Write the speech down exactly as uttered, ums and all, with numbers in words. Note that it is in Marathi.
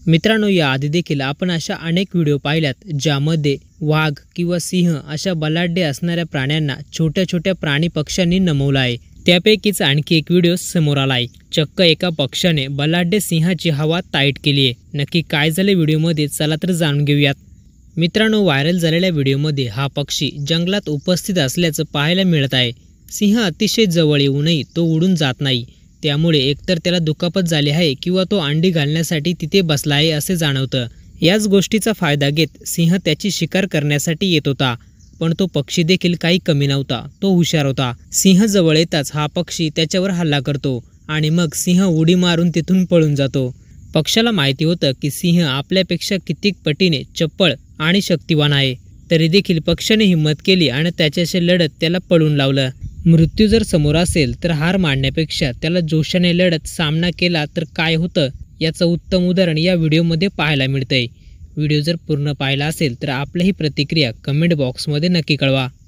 मित्रांनो, याआधी देखील आपण अशा अनेक व्हिडिओ पाहिल्यात ज्यामध्ये वाघ किंवा सिंह अशा बलाढ्य असणाऱ्या प्राण्यांना छोट्या छोट्या प्राणी पक्ष्यांनी नमवलं आहे। त्यापैकीच आणखी एक व्हिडिओ समोर आला आहे। चक्क एका पक्षाने बलाढ्य सिंहाची हवा ताईट केली आहे। नक्की काय झाले व्हिडिओमध्ये, चला तर जाणून घेऊयात। मित्रांनो, व्हायरल झालेल्या व्हिडिओमध्ये हा पक्षी जंगलात उपस्थित असल्याचं पाहायला मिळत आहे। सिंह अतिशय जवळ येऊनही तो उडून जात नाही, त्यामुळे एकतर त्याला दुखापत झाली आहे किंवा तो अंडी घालण्यासाठी तिथे बसला आहे असे जाणवतं। याच गोष्टीचा फायदा घेत सिंह त्याची शिकार करण्यासाठी येत होता, पण तो पक्षी देखील काही कमी नव्हता, तो हुशार होता। सिंह जवळ येताच हा पक्षी त्याच्यावर हल्ला करतो आणि मग सिंह उडी मारून तिथून पळून जातो। पक्षाला माहिती होतं की सिंह आपल्यापेक्षा कित्येक पटीने चपळ आणि शक्तिवान आहे, तरी देखील पक्षाने हिंमत केली आणि त्याच्याशी लढत त्याला पळून लावलं। मृत्यू जर समोर असेल तर हार मानण्यापेक्षा त्याला जोशाने लढत सामना केला तर काय होतं, याचं उत्तम उदाहरण या व्हिडिओमध्ये पाहायला मिळतंय। व्हिडिओ जर पूर्ण पाहिला असेल तर आपलीही प्रतिक्रिया कमेंट बॉक्समध्ये नक्की कळवा।